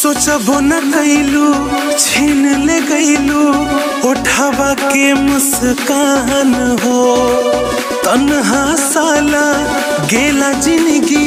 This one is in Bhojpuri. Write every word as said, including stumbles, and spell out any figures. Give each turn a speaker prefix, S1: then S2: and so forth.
S1: सोचबो न कैलू छीन ले गईलू उठावा के मुस्कान हो। तन्हा साला गेला जिंदगी